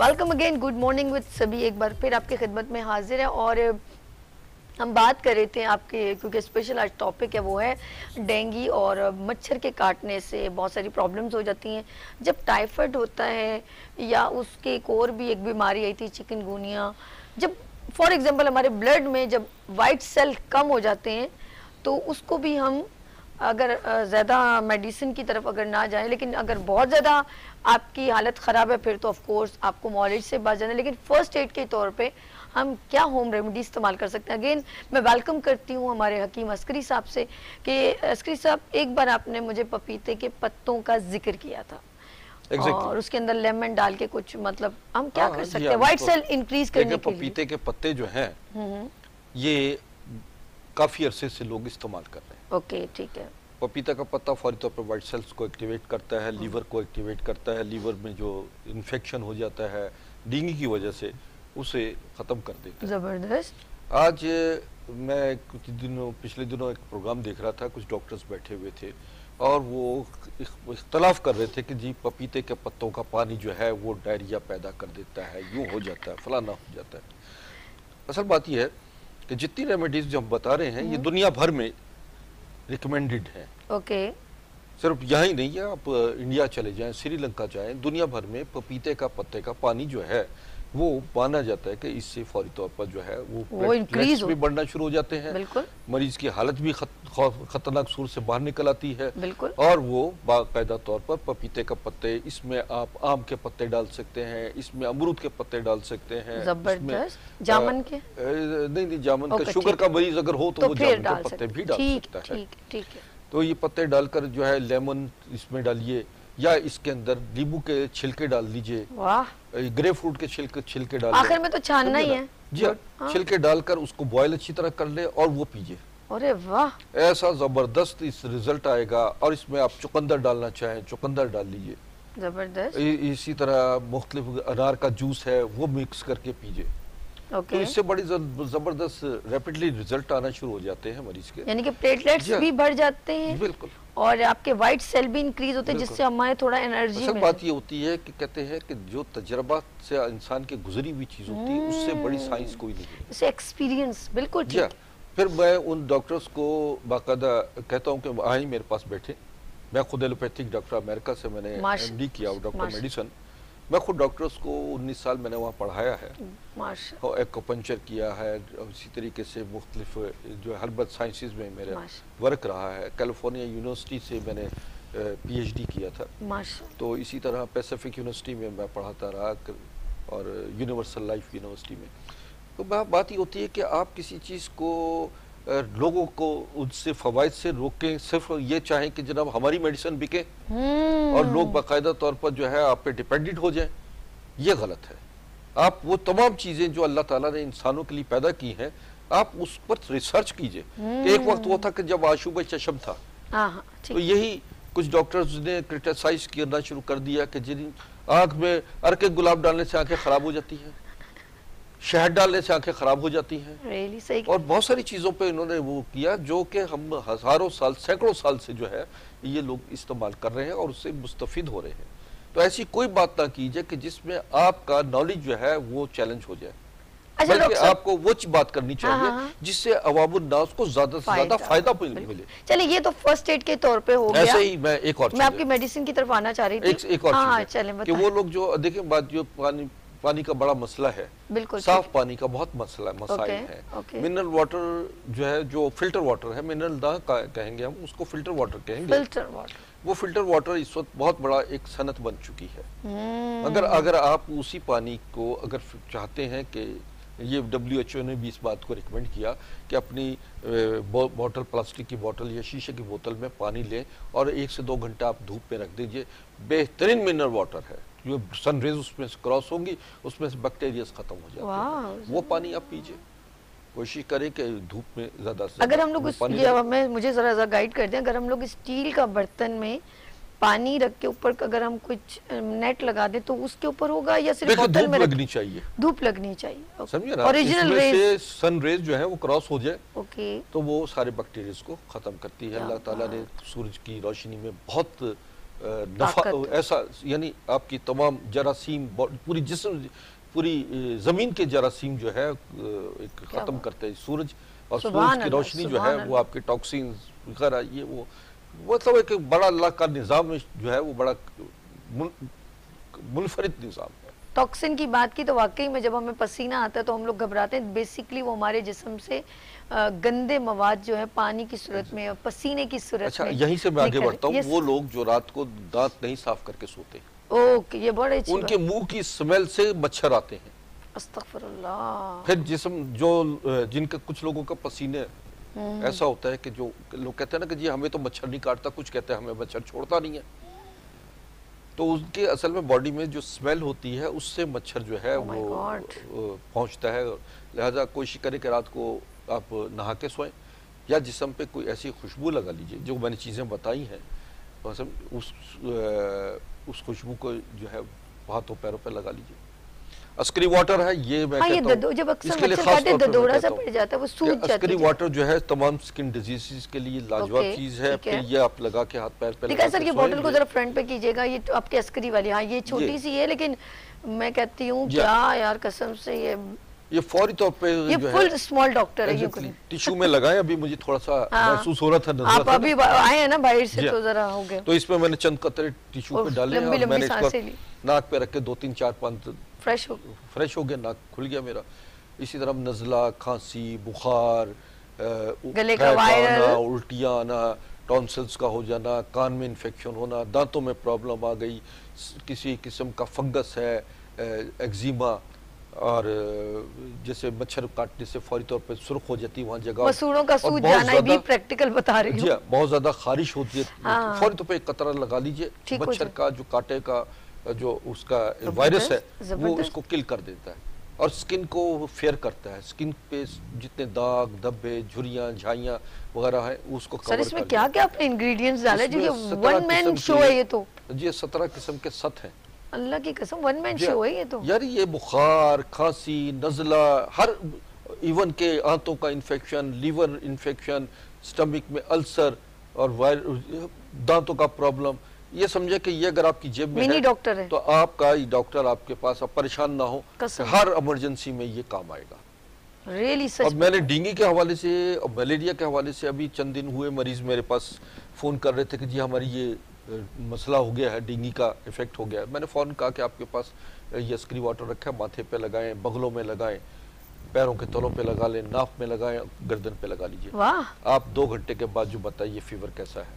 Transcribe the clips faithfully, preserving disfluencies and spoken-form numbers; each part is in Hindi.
Welcome again, good morning with सभी एक बार फिर आपकी खिदमत में हाजिर है। और हम बात कर रहे थे आपके, क्योंकि स्पेशल आज टॉपिक है वो है डेंगू और मच्छर के काटने से बहुत सारी प्रॉब्लम्स हो जाती हैं। जब टाइफाइड होता है या उसके एक और भी एक बीमारी आई थी चिकनगुनिया, जब फॉर एग्जांपल हमारे ब्लड में जब वाइट सेल कम हो जाते हैं तो उसको भी हम अगर ज़्यादा मेडिसिन की तरफ अगर ना जाएं, लेकिन अगर बहुत ज़्यादा आपकी हालत ख़राब है फिर तो ऑफ कोर्स आपको मॉलेज से बच जाना है। लेकिन फर्स्ट एड के तौर पे हम क्या होम रेमेडी इस्तेमाल कर सकते हैं। अगेन मैं वेलकम करती हूँ हमारे हकीम अस्करी साहब से कि अस्करी साहब, एक बार आपने मुझे पपीते के पत्तों का जिक्र किया था exactly. और उसके अंदर लेमन डाल के कुछ, मतलब हम क्या कर सकते हैं व्हाइट सेल इंक्रीज करने के लिए? पपीते के पत्ते जो हैं ये काफी अरसे से लोग इस्तेमाल कर रहे हैं। ओके, ठीक है। पपीता का पत्ता फौरी तौर पर वाइट सेल्स को एक्टिवेट करता है, लीवर को एक्टिवेट करता है, लीवर में जो इन्फेक्शन हो जाता है डेंगू की वजह से उसे खत्म कर देता है। जबरदस्त। आज मैं कुछ दिनों पिछले दिनों एक प्रोग्राम देख रहा था, कुछ डॉक्टर्स बैठे हुए थे और वो इख्तलाफ कर रहे थे कि जी पपीते के पत्तों का पानी जो है वो डायरिया पैदा कर देता है, यूं हो जाता है, फलाना हो जाता है। असल बात यह है कि जितनी रेमेडीज जो हम बता रहे हैं ये दुनिया भर में रिकमेंडेड है। ओके, सिर्फ यहाँ ही नहीं है, आप इंडिया चले जाएं, श्रीलंका जाएं, दुनिया भर में पपीते का पत्ते का पानी जो है वो माना जाता है कि इससे फौरी तौर पर जो है वो, वो इंक्रीज भी बढ़ना शुरू हो जाते हैं। बिल्कुल। मरीज की हालत भी खत, खतरनाक सूर से बाहर निकल आती है। बिल्कुल। और वो बाकायदा तौर पर पपीते का पत्ते, इसमें आप आम के पत्ते डाल सकते हैं, इसमें अमरूद के पत्ते डाल सकते हैं, जबरदस्त। जामुन के नहीं नहीं जामुन का, शुगर का मरीज अगर हो तो वो जामुन के पत्ते भी डाल सकता है। ठीक है। तो ये पत्ते डालकर जो है लेमन इसमें डालिए या इसके अंदर नींबू के छिलके डाल दीजिए। वाह। ग्रेप फ्रूट के छिलके छिलके डाल, आखिर में तो छानना ही है जी हाँ। छिलके डालकर उसको बॉयल अच्छी तरह कर ले और वो पीजिए। अरे वाह, ऐसा जबरदस्त इस रिजल्ट आएगा। और इसमें आप चुकंदर डालना चाहें चुकंदर डाल लीजिए। जबरदस्त। इसी तरह मुख्तलिफ अनार का जूस है वो मिक्स करके पीजिए। Okay. तो इससे बड़ी जबरदस्त रैपिडली रिजल्ट आना शुरू हो जाते हैं मरीज के, यानी कि प्लेटलेट्स भी बढ़ जाते हैं। बिल्कुल। और आपके वाइट सेल भी इंक्रीज होते हैं जिससे हमारे थोड़ा एनर्जी। असल बात ये होती है कि कहते हैं कि जो तजर्बा से इंसान की गुजरी हुई चीज होती है उससे बड़ी साइंस कोई नहीं है। इससे एक्सपीरियंस। बिल्कुल ठीक। फिर मैं उन डॉक्टर्स को बाकायदा कहता हूँ कि आए मेरे पास बैठे। मैं खुद एलोपैथिक डॉक्टर अमेरिका से मैंने एमडी किया, डॉक्टर मेडिसिन। मैं खुद डॉक्टर्स को उन्नीस साल मैंने वहाँ पढ़ाया है, एक्यूपंक्चर किया है, इसी तरीके से मुख्तलिफ जो हर्बल साइंसेज में मेरा वर्क रहा है। कैलिफोर्निया यूनिवर्सिटी से मैंने पीएचडी किया था, तो इसी तरह पैसिफिक यूनिवर्सिटी में मैं पढ़ाता रहा और यूनिवर्सल लाइफ यूनिवर्सिटी में। तो बात ये होती है कि आप किसी चीज़ को लोगों को उनसे फवायद से रोकें, सिर्फ ये चाहें कि जनाब हमारी मेडिसिन बिके और लोग बाकायदा तौर पर जो है आप पे डिपेंडेंट हो जाएं, ये गलत है। आप वो तमाम चीज़ें जो अल्लाह ताला ने इंसानों के लिए पैदा की हैं आप उस पर रिसर्च कीजिए। एक वक्त वो था कि जब आशूब चशम था, तो यही कुछ डॉक्टर्स ने क्रिटिसाइज करना शुरू कर दिया कि जिन आँख में अर्के गुलाब डालने से आंखें खराब हो जाती हैं, शहद डालने से आंखें खराब हो जाती हैं। really? सही। और बहुत सारी चीज़ों पे इन्होंने वो किया जो कि हम हजारों साल सैकड़ों साल से जो है ये लोग इस्तेमाल कर रहे हैं और उससे मुस्तफिद हो रहे हैं। तो ऐसी कोई बात ना कीजिए कि जिसमें आपका नॉलेज जो है वो चैलेंज हो जाए। अच्छा, बल्कि आपको वो बात करनी चाहिए हाँ, जिससे अवामुन नास को ज्यादा से ज्यादा फायदा मिले। चलिए, ये तो फर्स्ट एड के तौर पे हो गया। ऐसे ही मैं एक और मैं आपकी मेडिसिन की तरफ आना चाह रही थी। एक, एक और हाँ, चलें कि वो लोग जो देखिए बात जो पानी पानी का बड़ा मसला है, बिल्कुल साफ पानी का बहुत मसला मसाइल है। ओके। मिनरल वाटर जो है, जो फिल्टर वाटर है, मिनरल ना कहेंगे हम उसको, फिल्टर वाटर कहेंगे। फिल्टर वाटर, वो फिल्टर वाटर इस वक्त बहुत बड़ा एक सनत बन चुकी है। अगर अगर आप उसी पानी को अगर चाहते हैं कि ये डब्ल्यू एच ओ ने भी इस बात को रिकमेंड किया कि अपनी बोतल, प्लास्टिक की बोतल या शीशे की बोतल में पानी लें और एक से दो घंटा आप धूप में रख दीजिए। बेहतरीन मिनरल वाटर है, जो सनरेज उसमें से क्रॉस होंगी उसमें से बैक्टीरिया खत्म हो जाते हैं, वो पानी आप पीजिए। कोशिश करें कि धूप में ज्यादा से अगर हम लोग ये हमें मुझे जरा सा गाइड कर दें, अगर हम लोग स्टील का बर्तन में पानी रख के ऊपर अगर हम कुछ नेट लगा दे तो उसके ऊपर होगा या सिर्फ बोतल में लगनी चाहिए? धूप लगनी चाहिए, समझिए ना। ओरिजिनल रेज, सन रेज जो है वो क्रॉस हो जाए, ओके, तो वो सारे बैक्टीरिया को खत्म करती है। अल्लाह ताला ने सूरज की रोशनी में बहुत नफा ऐसा, यानी आपकी तमाम जरासीम पूरी जिस्म पूरी जमीन के जरासीम जो है एक खत्म करते हैं सूरज, और सूरज की रोशनी जो है वो आपके टॉक्सिन वगैरह ये वो मतलब एक बड़ा अल्लाह का निज़ाम जो है वो बड़ा मुनफरिद निज़ाम है। टॉक्सिन की बात की तो वाकई में जब हमें पसीना आता है तो हम लोग घबराते हैं। बेसिकली वो हमारे जिस्म से गंदे मवाद जो है पानी की सूरत में, पसीने की सूरत अच्छा, में। यहीं से मैं आगे बढ़ता हूँ। वो लोग जो रात को दांत नहीं साफ करके सोते, ओके, ये बड़े अच्छी उनके मुंह की स्मेल से मच्छर आते हैं। अस्तगफिरुल्लाह। फिर जिस्म जो जिनके कुछ लोगों का पसीने ऐसा होता है कि जो लोग कहते हैं ना कि जी हमें तो मच्छर नहीं काटता, कुछ कहते हैं हमें मच्छर छोड़ता नहीं है, तो उनके असल में बॉडी में जो स्मेल होती है उससे मच्छर जो है oh वो पहुंचता है। लिहाजा कोशिश करें कि रात को आप नहा के सोएं या जिस्म पे कोई ऐसी खुशबू लगा लीजिए जो मैंने चीज़ें बताई हैं, उस उस खुशबू को जो है हाथों पैरों पे लगा लीजिए। अस्करी वाटर है ये मैं हाँ, कहता ये हूँ, जब अक्सर मच्छर काटे ददोड़ा सा पड़ जाता है, वो सूज जाती है। अस्करी वाटर जो है तमाम स्किन डिजीजेस के लिए लाजवाब चीज है। फिर ये आप लगा के हाथ पैर पे लगा के सर, ये बोतल को जरा फ्रंट पे कीजिएगा, ये आपके अस्करी वाली, हाँ ये छोटी सी है लेकिन मैं कहती हूँ क्या यार कसम से ये ये फौरी तौर पे ये फुल स्मॉल डॉक्टर है। ये टिश्यू में लगाएं, अभी मुझे थोड़ा सा महसूस हो रहा था, नजर आप अभी आए हैं ना बाहर से तो जरा हो गया। तो इसमें मैंने चंद कतरे टिश्यू पे डाले और मैंने इसको नाक पे रख के दो तीन चार पांच फ्रेश हो फ्रेश हो गया, नाक खुल गया मेरा। इसी तरह नज़ला, खांसी, बुखार, गले का वायरल, उल्टियाँ आना, टॉन्सिल्स का हो जाना, कान में इन्फेक्शन होना, दांतों में प्रॉब्लम आ गई, किसी किस्म का फंगस है, एक्जिमा, और जैसे मच्छर काटने से फौरी तौर पे सुर्ख हो जाती है वहाँ जगह, मसूड़ों का सूज जाना भी प्रैक्टिकल बता रही हूँ। जी बहुत ज्यादा खारिश होती है, हाँ। फौरी तौर पे एक कतरा लगा लीजिए। मच्छर का जो काटे का जो उसका वायरस है वो इसको किल कर देता है और स्किन को फेयर करता है। स्किन पे जितने दाग धब्बे झुर्रियाँ झाइयाँ वगैरह है उसको कवर सर इसमें क्या क्या आपने इंग्रेडिएंट्स डाले जो ये वन मैन शो है? ये तो जी सत्रह किस्म के सत हैं, अल्लाह की कसम वन मैन शो है ये तो। यार ये बुखार, खांसी, नज़ला, हर इवन के आंतों का इन्फेक्शन, लीवर इन्फेक्शन, स्टमक में अल्सर और दांतों का प्रॉब्लम, ये समझे कि ये अगर आपकी जेब में मिनी डॉक्टर है तो आपका ये डॉक्टर आपके पास, आप परेशान ना हो, हर इमरजेंसी में ये काम आएगा। Really such. और मैंने डेंगू के हवाले से और मलेरिया के हवाले से अभी चंद दिन हुए मरीज मेरे पास फोन कर रहे थे कि जी हमारी ये मसला हो गया है, डेंगू का इफेक्ट हो गया है। मैंने फ़ौरन कहा कि आपके पास ये अस्करी वाटर रखा है, माथे पे लगाएं, बगलों में लगाएं, पैरों के तलों पे लगा लें, नाक में लगाएं, गर्दन पे लगा लीजिए। वाह। आप दो घंटे के बाद जो बताइए फीवर कैसा है।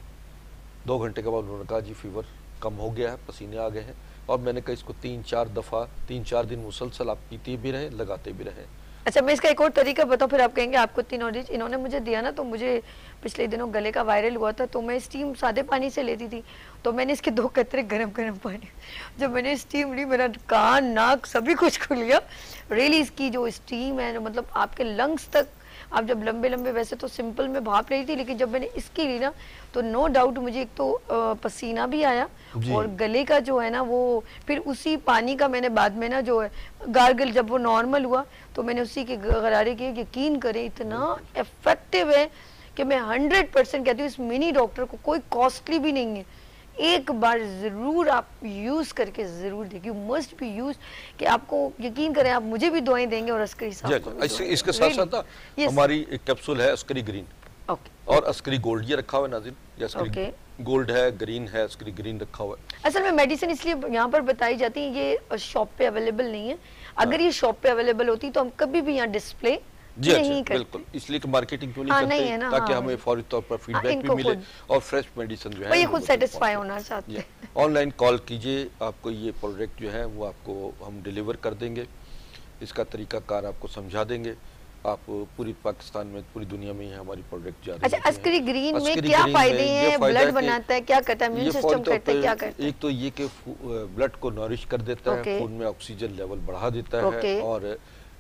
दो घंटे के बाद उन्होंने कहा जी फीवर कम हो गया है, पसीने आ गए हैं। और मैंने कहा इसको तीन चार दफ़ा तीन चार दिन मुसलसल आप पीते भी रहें, लगाते भी रहें। अच्छा मैं इसका एक और तरीका बताऊँ फिर आप कहेंगे आपको इतनी नॉलेज। इन्होंने मुझे दिया ना, तो मुझे पिछले दिनों गले का वायरल हुआ था तो मैं स्टीम सादे पानी से लेती थी, तो मैंने इसके दो कतरे गरम गरम पानी, जब मैंने स्टीम ली मेरा कान नाक सभी कुछ खुल गया। रियली इसकी जो स्टीम है मतलब आपके लंग्स तक, आप जब लंबे लंबे वैसे तो सिंपल में भाप रही थी, लेकिन जब मैंने इसकी ली ना तो नो डाउट मुझे एक तो पसीना भी आया और गले का जो है ना वो, फिर उसी पानी का मैंने बाद में ना जो है गार्गल जब वो नॉर्मल हुआ तो मैंने उसी के गरारे किए। यकीन करें इतना इफेक्टिव है कि मैं हंड्रेड परसेंट कहती हूँ इस मिनी डॉक्टर को कोई कॉस्टली भी नहीं है, एक बार जरूर आप यूज करके जरूर देखिए, मस्ट बी यूज, कि आपको यकीन करें आप मुझे भी दुआएं देंगे और अस्करी साहब को भी। इसके साथ साथ yes. हमारी एक कैप्सूल है अस्करी ग्रीन okay. और अस्करी गोल्ड, ये रखा हुआ है नाज़रीन, ये अस्करी okay. गोल्ड है, ग्रीन है, अस्करी ग्रीन रखा हुआ है। असल में मेडिसिन इसलिए यहाँ पर बताई जाती है, ये शॉप पे अवेलेबल नहीं है। अगर ये शॉप पे अवेलेबल होती तो हम कभी भी यहाँ डिस्प्ले जी नहीं अच्छा, बिल्कुल, इसलिए कि मार्केटिंग क्यों नहीं हाँ, करते नहीं है ना, ताकि हाँ, हमें फौरी तौर पर फीडबैक भी मिले और फ्रेश मेडिसिन जो है ये खुद सेटिस्फाई होना चाहते हैं। ऑनलाइन कॉल कीजिए, आपको ये प्रोडक्ट जो है वो आपको हम डिलीवर कर देंगे, इसका तरीकाकार आपको समझा देंगे। आप पूरी पाकिस्तान में पूरी दुनिया में हमारी प्रोडक्ट जा रही है। अच्छा अस्करी ग्रीन में क्या फायदे हैं? ब्लड बनाता है, क्या करता है, इम्यून सिस्टम करता है, क्या करता है? एक तो ये कि ब्लड को नरिश कर देता है, खून में ऑक्सीजन लेवल बढ़ा देता है और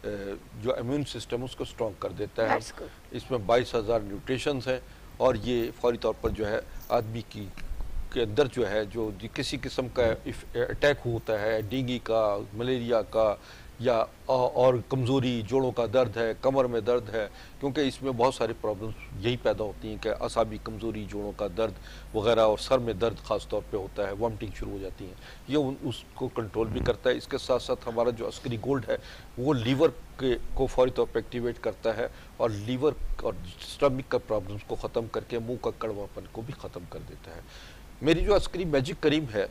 जो इम्यून सिस्टम उसको स्ट्रॉन्ग कर देता है। इसमें बाईस हजार न्यूट्रिशंस हैं और ये फौरी तौर पर जो है आदमी की के अंदर जो है जो किसी किस्म का अटैक होता है, डेंगू का, मलेरिया का या और कमज़ोरी, जोड़ों का दर्द है, कमर में दर्द है, क्योंकि इसमें बहुत सारी प्रॉब्लम्स यही पैदा होती हैं कि असाबी कमज़ोरी, जोड़ों का दर्द वगैरह, और सर में दर्द ख़ास तौर पे होता है, वॉमिटिंग शुरू हो जाती हैं। ये उन, उसको कंट्रोल भी करता है। इसके साथ साथ हमारा जो अस्करी गोल्ड है वो लीवर के को फौरी तौर पर एक्टिवेट करता है और लीवर और स्टमक का प्रॉब्लम्स को ख़त्म करके मुँह का कड़वापन को भी ख़त्म कर देता है। मेरी जो अस्करी मैजिक क्रीम है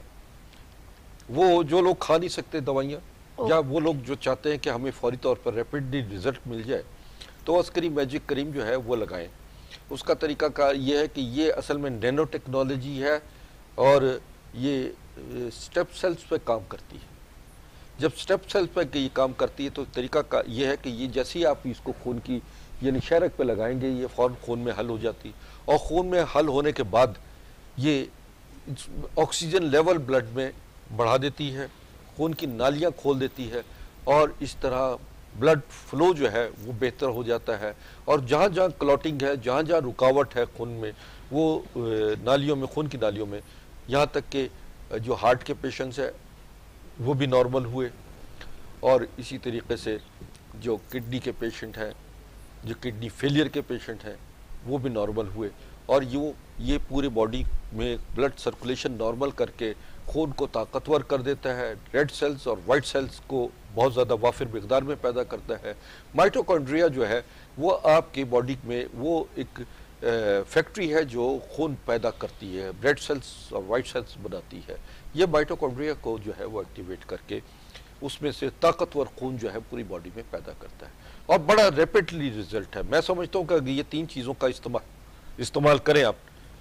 वो जो लोग खा नहीं सकते दवाइयाँ, या वो लोग जो चाहते हैं कि हमें फौरी तौर पर रैपिडली रिजल्ट मिल जाए, तो अस्करी मैजिक क्रीम जो है वो लगाएं। उसका तरीका का ये है कि ये असल में नैनो टेक्नोलॉजी है और ये स्टेप सेल्स पे काम करती है। जब स्टेप सेल्स पे ये काम करती है तो तरीका का ये है कि ये जैसे ही आप इसको खून की यानी शहरक पे लगाएंगे, ये फ़ौरन खून में हल हो जाती है, और खून में हल होने के बाद ये ऑक्सीजन लेवल ब्लड में बढ़ा देती है, खून की नालियां खोल देती है, और इस तरह ब्लड फ्लो जो है वो बेहतर हो जाता है। और जहाँ जहाँ क्लॉटिंग है, जहाँ जहाँ रुकावट है खून में, वो नालियों में, खून की नालियों में, यहाँ तक कि जो हार्ट के पेशेंट्स हैं वो भी नॉर्मल हुए, और इसी तरीके से जो किडनी के पेशेंट हैं, जो किडनी फेलियर के पेशेंट हैं, वो भी नॉर्मल हुए। और यूँ ये पूरे बॉडी में ब्लड सर्कुलेशन नॉर्मल करके खून को ताकतवर कर देता है, रेड सेल्स और वाइट सेल्स को बहुत ज़्यादा वाफिर मिकदार में पैदा करता है। माइटोकॉन्ड्रिया जो है वो आपकी बॉडी में वो एक फैक्ट्री है जो खून पैदा करती है, रेड सेल्स और वाइट सेल्स बनाती है। ये माइटोकॉन्ड्रिया को जो है वो एक्टिवेट करके उसमें से ताकतवर खून जो है पूरी बॉडी में पैदा करता है, और बड़ा रैपिडली रिजल्ट है। मैं समझता हूँ कि ये तीन चीज़ों का इस्तेमाल इस्तेमाल करें आप,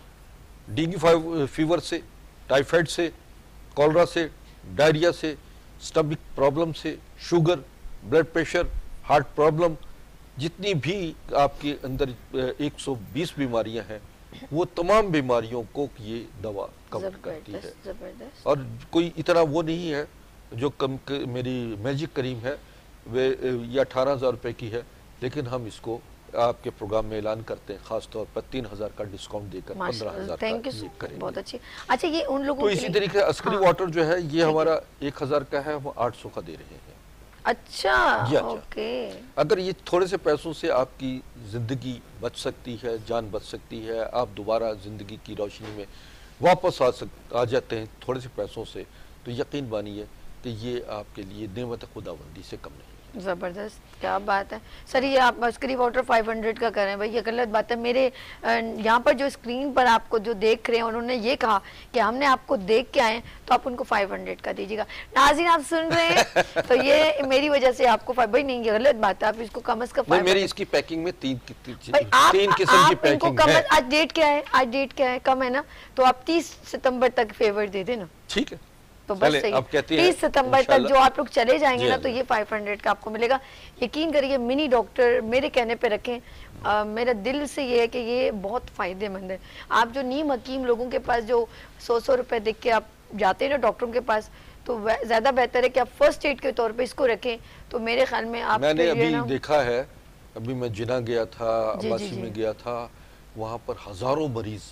डेंगू फीवर से, टाइफाइड से, कॉलरा से, डायरिया से, स्टमक प्रॉब्लम से, sugar, blood pressure, heart problem, जितनी भी आपके अंदर एक सौ बीस बीमारियां हैं वो तमाम बीमारियों को ये दवा कवर करती है। और कोई इतना वो नहीं है जो कम मेरी मैजिक क्रीम है वे ये अठारह हज़ार रुपये की है, लेकिन हम इसको आपके प्रोग्राम में ऐलान करते हैं खास तौर पर तीन हजार का डिस्काउंट देकर पंद्रह हजार का ये करेंगे। बहुत अच्छी। अच्छा, ये उन लोगों तो इसी तरीके से अस्करी हाँ। वाटर जो है ये हमारा एक हजार का है, वो आठ सौ का दे रहे हैं। अच्छा, ओके। अगर ये थोड़े से पैसों से आपकी जिंदगी बच सकती है, जान बच सकती है, आप दोबारा जिंदगी की रोशनी में वापस आ सक आ जाते हैं थोड़े से पैसों से, तो यकीन मानिए कि ये आपके लिए नेमत खुदाबंदी से कम नहीं। ज़बरदस्त, क्या बात है सर। ये आप अस्करी वाटर पाँच सौ का कर रहे हैं भाई, ये गलत बात है। मेरे यहाँ पर जो स्क्रीन पर आपको जो देख रहे हैं उन्होंने ये कहा कि हमने आपको देख के आए तो आप उनको पाँच सौ का दीजिएगा। नाज़रीन आप सुन रहे हैं तो ये मेरी वजह से आपको भाई नहीं, ये गलत बात है, आप इसको कम अज कम। मेरी इसकी पैकिंग में तीन तीन किस्म की पैकिंग है। आज डेट क्या है, आज डेट क्या है, कम है ना, तो आप तीस सितम्बर तक फेवर दे देना, ठीक है। तो बस सही, तीस सितंबर तक जो आप लोग चले जाएंगे ना तो ये पाँच सौ का आपको मिलेगा। यकीन करिए मिनी डॉक्टर मेरे कहने पे रखें, आ, मेरा दिल से ये है कि ये बहुत फायदेमंद है। आप जो नीम हकीम लोगों के पास जो सौ सौ रुपए देख के आप जाते हैं ना डॉक्टरों के पास, तो ज्यादा बेहतर है कि आप फर्स्ट एड के तौर पे इसको रखें। तो मेरे ख्याल में आप मैंने अभी देखा है, अभी मैं जिना गया था, अब्बासी में गया था, वहाँ पर हजारों मरीज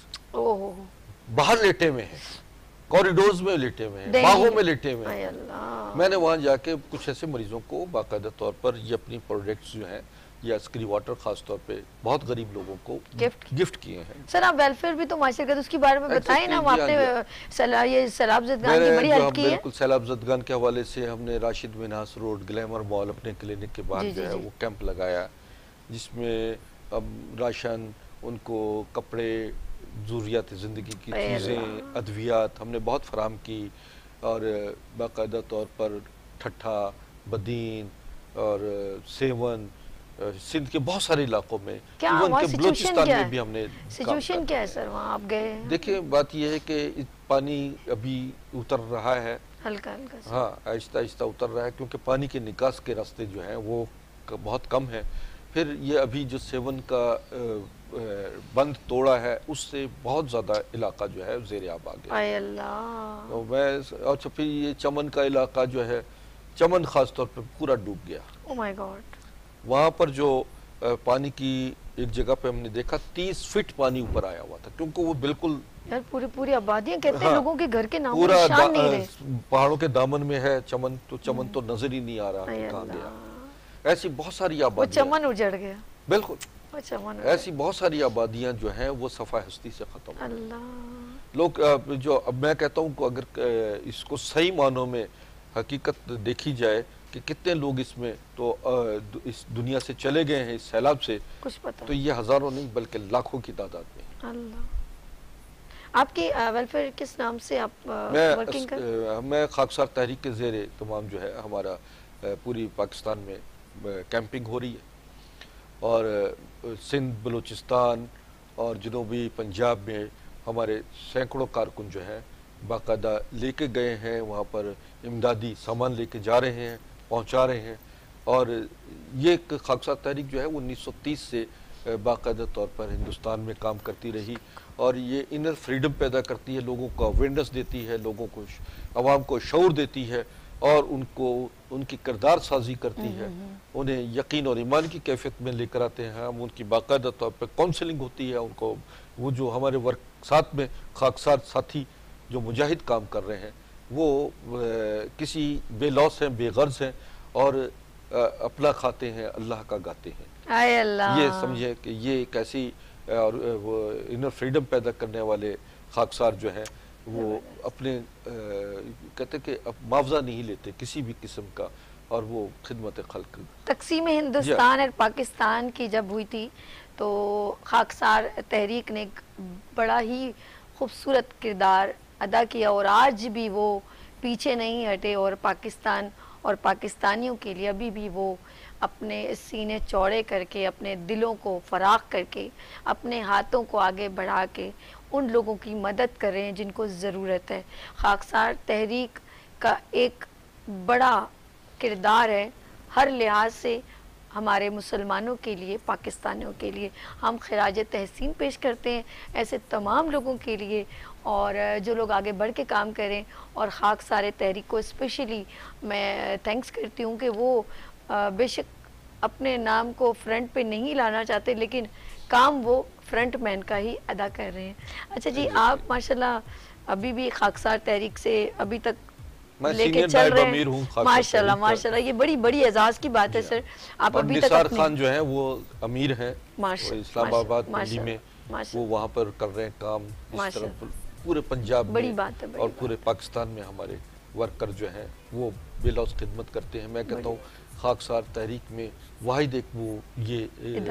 बाहर लेटे हुए हैं, कॉरिडोर्स में लेटे हुए हैं, बागों में लेटे हुए हैं। मैंने वहाँ जाके कुछ ऐसे मरीजों को बाकायदा तौर पर ये अपनी प्रोडक्ट्स जो हैं या अस्करी वाटर खास तौर पे बहुत गरीब लोगों को गिफ्ट गिफ्ट किए हैं। सर आप वेलफेयर भी तो माशर करते, उसके बारे में बताएं ना। आपने सला, ये सैलाब ज़दगान की बड़ी हेल्प की है। बिल्कुल, सैलाब ज़दगान के हवाले से हमने Rashid Minhas road Glamour mall अपने क्लिनिक के बाद जो है वो कैंप लगाया, जिसमें अब राशन, उनको कपड़े, ज़रूरियात ज़िंदगी की चीज़ें, अद्वियात हमने बहुत फराम की, और बाकायदा तौर पर ठट्ठा, बदीन और सेवन, सिंध के बहुत सारे इलाकों में, इवन के बलूचिस्तान में भी हमने। सिचुएशन क्या है सर वहाँ आप गए? देखिए बात यह है कि पानी अभी उतर रहा है, हल्का हल्का, हाँ आहिस्ता आहिस्ता उतर रहा है, क्योंकि पानी के निकास के रास्ते जो हैं वो बहुत कम है। फिर ये अभी जो सेवन का बंद तोड़ा है उससे बहुत ज़्यादा इलाका जो है ज़ेर आब आ गया। तो मैं और फिर ये चमन का इलाका जो है, चमन ख़ास तौर पर पूरा डूब गया। Oh my God. वहाँ पर जो पानी की एक जगह पे हमने देखा तीस फीट पानी ऊपर आया हुआ था, क्योंकि वो बिल्कुल यार पूरी पूरी आबादियां कहते हैं, लोगों के घर के नामो पूरा निशान नहीं रहे। पहाड़ों के दामन में है चमन, तो चमन तो नजर ही नहीं आ रहा कि कहाँ गया। ऐसी बहुत सारी वो आबादियां, चमन उजड़ गया, बिल्कुल वो चमन ऐसी बहुत सारी आबादियां जो हैं वो सफा हस्ती से खत्म हो गई। अल्लाह। लोग अ, जो अब मैं कहता हूँ कि अगर अ, इसको सही मानों में हकीकत देखी जाए कि कितने लोग इसमें तो अ, दु- इस दुनिया से चले गए हैं इस सैलाब से, कुछ पता तो ये हजारों नहीं बल्कि लाखों की तादाद में है। अल्लाह। आपकी वेलफेयर किस नाम से आप मैं वर्किंग कर? अ, मैं खाकसार तहरीक के ज़ेरे तमाम जो है हमारा अ, पूरी पाकिस्तान में अ, कैंपिंग हो रही है, और अ, सिंध, बलूचिस्तान और जनूबी पंजाब में हमारे सैकड़ों कारकुन जो हैं बाकायदा लेके गए हैं, वहाँ पर इमदादी सामान लेके जा रहे हैं, पहुँचा रहे हैं। और ये एक खाकसार तहरीक जो है उन्नीस सौ तीस से अ, बाकायदा तौर पर हिंदुस्तान में काम करती रही, और ये इनर फ्रीडम पैदा करती है, लोगों को अवेयरनेस देती है, लोगों को, आवाम को शऊर देती है, और उनको उनकी किरदार साजी करती है, उन्हें यकीन और ईमान की कैफियत में लेकर आते हैं हम। उनकी बाकायदा तौर पर काउंसलिंग होती है उनको। वो जो हमारे वर्क साथ में खाकसार साथी जो मुजाहिद काम कर रहे हैं वो आ, किसी बेलौस हैं, बेगर्ज हैं, और आ, अपना खाते हैं, अल्लाह का गाते हैं। आय अल्लाह। ये समझे कि ये एक ऐसी और वो इनर फ्रीडम पैदा करने वाले खाकसार जो हैं वो अपने आ, कहते कि अब मुआवजा नहीं लेते किसी भी किस्म का, और वो खिदमत खल्क। तकसीम हिंदुस्तान और पाकिस्तान की जब हुई थी तो खाकसार तहरीक ने एक बड़ा ही खूबसूरत किरदार अदा किया, और आज भी वो पीछे नहीं हटे, और पाकिस्तान और पाकिस्तानियों के लिए अभी भी वो अपने सीने चौड़े करके, अपने दिलों को फराख करके, अपने हाथों को आगे बढ़ा के उन लोगों की मदद कर रहे हैं जिनको ज़रूरत है। खाकसार तहरीक का एक बड़ा किरदार है हर लिहाज से हमारे मुसलमानों के लिए, पाकिस्तानियों के लिए। हम खिराज तहसीन पेश करते हैं ऐसे तमाम लोगों के लिए, और जो लोग आगे बढ़ के काम करें। और खाकसार तहरीक को स्पेशली मैं थैंक्स करती हूँ कि वो बेशक अपने नाम को फ्रंट पे नहीं लाना चाहते, लेकिन काम वो फ्रंट मैन का ही अदा कर रहे हैं। अच्छा जी, आप माशाल्लाह अभी भी खाकसार तहरीक से अभी तक लेके चल रहे हैं। माशाल्लाह माशाल्लाह, ये बड़ी बड़ी एजाज की बात है सर। आप अभी तक निसार खान जो है वो अमीर हैं इस्लामाबाद दिल्ली में, वो वहाँ पर कर रहे हैं काम। इस तरह पूरे पंजाब में बात है, और पूरे पाकिस्तान में हमारे वर्कर जो हैं वो बेलौस खिदमत करते हैं। मैं कहता हूँ खाकसार तहरीक में वाहिद एक वो ये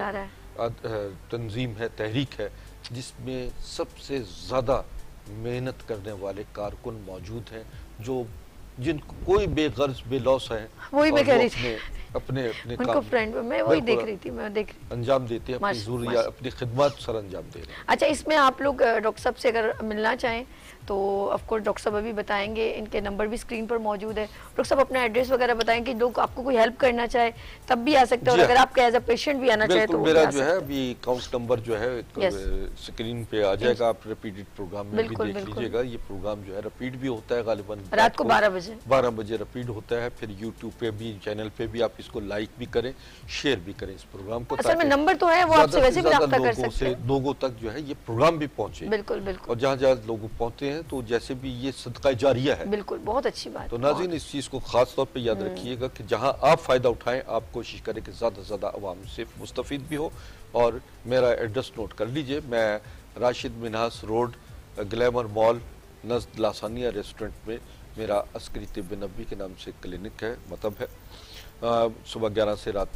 तंजीम है, तहरीक है, जिसमें सबसे ज़्यादा मेहनत करने वाले कारकुन मौजूद हैं, जो जिनको कोई बेगर्ज बेलौस है, वही मैं कह रही थी, अपने अपने उनको काम फ्रेंड मैं वही देख रही थी मैं देख रही अंजाम देते हैं, अपनी ज़रूरियात, अपनी खिदमत सर अंजाम दे रहे हैं। अच्छा, इसमें आप लोग डॉक्टर साहब से अगर मिलना चाहें तो ऑफ कोर्स डॉक्टर साहब अभी बताएंगे, इनके नंबर भी स्क्रीन पर मौजूद है। डॉक्टर साहब अपना एड्रेस वगैरह बताएं कि लोग आपको कोई हेल्प करना चाहे तब भी आ सकते हैं, और अगर आपके एज अ पेशेंट भी आना चाहे तो मेरा जो है अभी अकाउंट नंबर जो है स्क्रीन पे आ जाएगा, आप रिपीटेड प्रोग्राम में भी देख लीजिएगा। ये प्रोग्राम जो है रिपीट भी होता है गालिबन रात को बारह बजे बारह बजे रिपीट होता है। फिर यूट्यूब पे भी, चैनल पे भी आप इसको लाइक भी करें, शेयर भी करें इस प्रोग्राम को। असल में नंबर तो है, वो आपसे वैसे भी रब्ता कर सकते हैं, लोगों तक जो है ये प्रोग्राम भी पहुंचे। बिल्कुल बिल्कुल। और जहाँ जहाँ लोग पहुंचते हैं तो जैसे भी ये सदका जारिया है। बिल्कुल, बहुत अच्छी बात। तो नाज़रीन इस चीज़ को खास तौर पे याद रखिएगा कि जहाँ आप फ़ायदा उठाएं, आप कोशिश करें कि ज़्यादा से ज़्यादा आवाम से मुस्तफ़ीद भी हो। और मेरा एड्रेस नोट कर लीजिए, मैं Rashid Minhas road, Glamour mall, नज़द लासानिया रेस्टोरेंट में मेरा अस्करी तिब्ब नबी के नाम से क्लिनिक है, मतलब है। सुबह ग्यारह से रात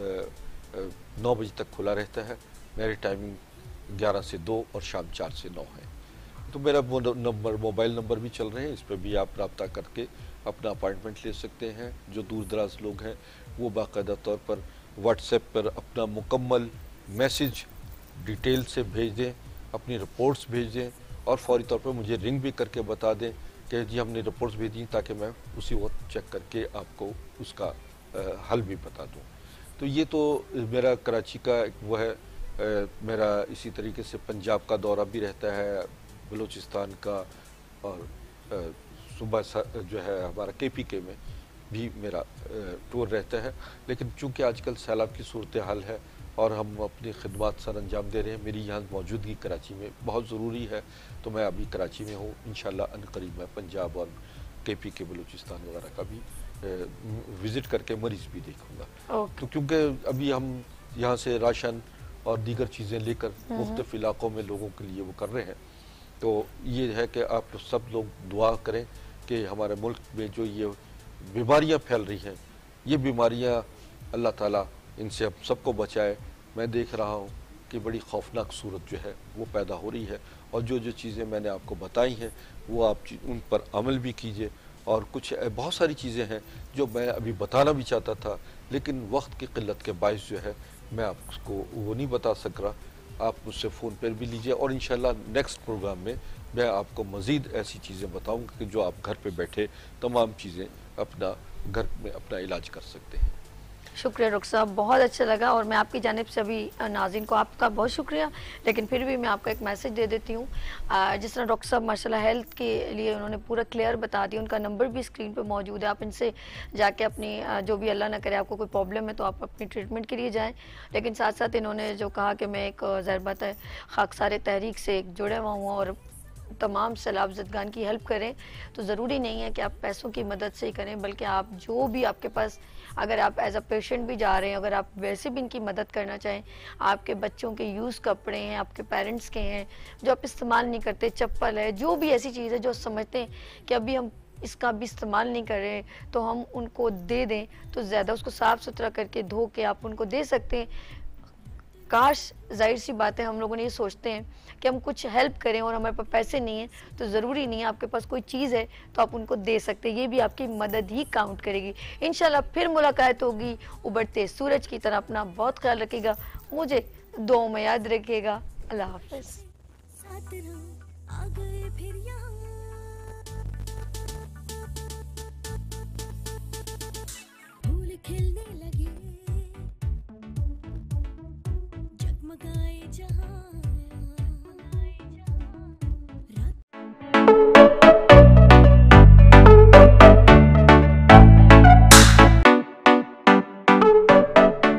नौ बजे तक खुला रहता है। मेरी टाइमिंग ग्यारह से दो और शाम चार से नौ है। तो मेरा वो नंबर, मोबाइल नंबर भी चल रहे हैं, इस पर भी आप रब्ता करके अपना अपॉइंटमेंट ले सकते हैं। जो दूर दराज लोग हैं वो बाकायदा तौर पर व्हाट्सएप पर अपना मुकम्मल मैसेज डिटेल से भेज दें, अपनी रिपोर्ट्स भेज दें, और फौरी तौर पर मुझे रिंग भी करके बता दें कि जी हमने रिपोर्ट्स भेजी, ताकि मैं उसी वक्त चेक करके आपको उसका आ, हल भी बता दूँ। तो ये तो मेरा कराची का वो है। आ, मेरा इसी तरीके से पंजाब का दौरा भी रहता है, बलूचिस्तान का, और सुबह जो है हमारा के पी के में भी मेरा टूर रहता है। लेकिन चूंकि आजकल सैलाब की सूरत हाल है और हम अपनी खिदमत सर अंजाम दे रहे हैं। मेरी यहाँ मौजूदगी कराची में बहुत ज़रूरी है, तो मैं अभी कराची में हूँ। इंशाल्लाह अनकरीब मैं पंजाब और के पी के बलूचिस्तान वगैरह का भी विज़िट करके मरीज़ भी देखूँगा। तो क्योंकि अभी हम यहाँ से राशन और दीगर चीज़ें लेकर मुख्तलिफ इलाक़ों में लोगों के लिए वो कर रहे हैं, तो ये है कि आप तो सब लोग दुआ करें कि हमारे मुल्क में जो ये बीमारियाँ फैल रही हैं, ये बीमारियाँ अल्लाह ताला इनसे अब सबको बचाए। मैं देख रहा हूँ कि बड़ी खौफनाक सूरत जो है वो पैदा हो रही है, और जो जो चीज़ें मैंने आपको बताई हैं वो आप उन पर अमल भी कीजिए। और कुछ बहुत सारी चीज़ें हैं जो मैं अभी बताना भी चाहता था, लेकिन वक्त की किल्लत के बायस जो है मैं आपको वो नहीं बता सक रहा। आप मुझसे फ़ोन पर भी लीजिए, और इंशाल्लाह नेक्स्ट प्रोग्राम में मैं आपको मज़ीद ऐसी चीज़ें बताऊँगा कि जो आप घर पे बैठे तमाम चीज़ें अपना घर में अपना इलाज कर सकते हैं। शुक्रिया डॉक्टर साहब, बहुत अच्छा लगा। और मैं आपकी जानिब से अभी नाज़रीन को आपका बहुत शुक्रिया, लेकिन फिर भी मैं आपको एक मैसेज दे देती हूँ। जिस तरह डॉक्टर साहब माशाल्लाह हेल्थ के लिए उन्होंने पूरा क्लियर बता दिया, उनका नंबर भी स्क्रीन पे मौजूद है। आप इनसे जाके अपनी जो भी अल्लाह ना करे आपको कोई प्रॉब्लम है तो आप अपनी ट्रीटमेंट के लिए जाएँ। लेकिन साथ साथ इन्होंने जो कहा कि मैं एक ज़ाहिर बात है खाकसार तहरीक से जुड़ा हुआ हूँ और तमाम सैलाब ज़दगान की हेल्प करें, तो ज़रूरी नहीं है कि आप पैसों की मदद से ही करें, बल्कि आप जो भी आपके पास, अगर आप एज अ पेशेंट भी जा रहे हैं, अगर आप वैसे भी इनकी मदद करना चाहें, आपके बच्चों के यूज़ कपड़े हैं, आपके पेरेंट्स के हैं जो आप इस्तेमाल नहीं करते, चप्पल है, जो भी ऐसी चीज़ है जो समझते हैं कि अभी हम इसका भी इस्तेमाल नहीं कर रहे, तो हम उनको दे दें, तो ज़्यादा उसको साफ़ सुथरा करके धो के आप उनको दे सकते हैं। काश जाहिर सी बात है हम लोगों ने ये सोचते हैं कि हम कुछ हेल्प करें और हमारे पास पैसे नहीं हैं, तो ज़रूरी नहीं है आपके पास कोई चीज़ है तो आप उनको दे सकते हैं, ये भी आपकी मदद ही काउंट करेगी। इंशाल्लाह फिर मुलाकात होगी उभरते सूरज की तरह। अपना बहुत ख्याल रखिएगा, मुझे दुआओं में याद रखिएगा। अल्लाह हाफ़िज़।